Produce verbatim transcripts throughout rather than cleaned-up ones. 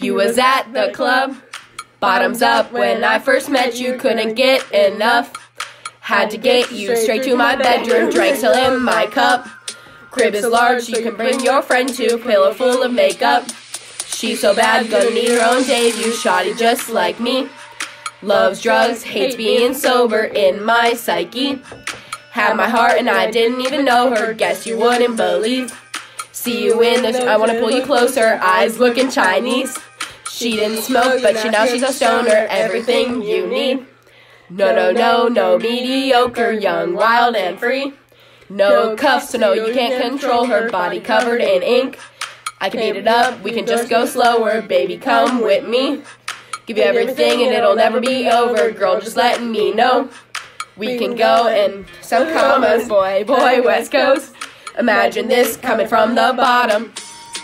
You was at the club, bottoms up. When I first met you, couldn't get enough. Had to get you straight to my bedroom, drank till in my cup. Crib is large, you can bring your friend to. Pillow full of makeup. She's so bad, gonna need her own debut. Shoddy just like me. Loves drugs, hates being sober in my psyche. Had my heart and I didn't even know her. Guess you wouldn't believe. See you in the, I wanna pull you closer. Eyes looking Chinese. She didn't smoke, but she now she's a stoner. Everything you need. No, no, no, no mediocre. Young, wild, and free. No cuffs, so no, you can't control her. Body covered in ink. I can beat it up, we can just go slower. Baby, come with me. Give you everything and it'll never be over. Girl, just letting me know. We can go and some commas, boy, boy, West Coast. Imagine this coming from the bottom.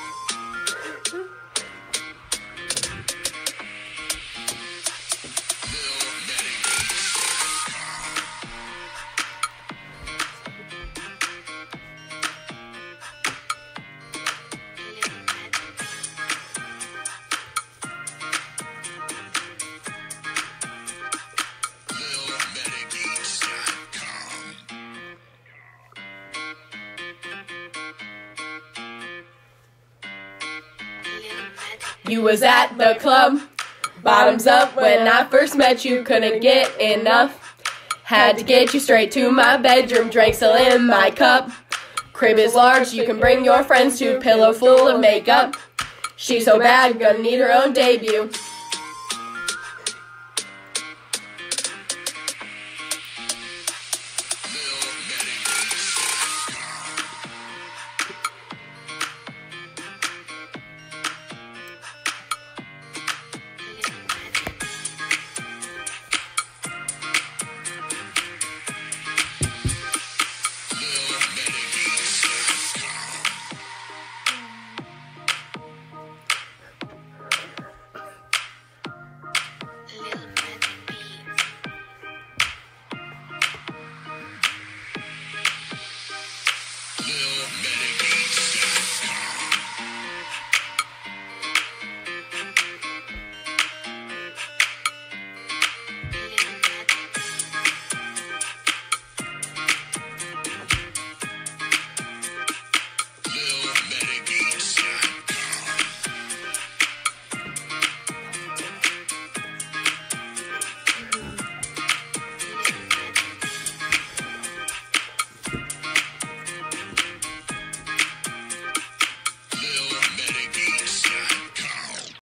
You was at the club, bottoms up. When I first met you, couldn't get enough. Had to get you straight to my bedroom, drank still in my cup. Crib is large, you can bring your friends to. Pillow full of makeup. She's so bad, gonna need her own debut.